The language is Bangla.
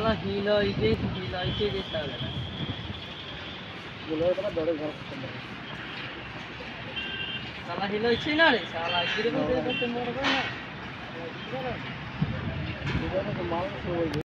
শালা হিলাইতে যে শালা গুলোর কথা ধরে ঘর করতে শালা হিলাইছে না রে শালা এরকম করতে মরবে না হবে মাল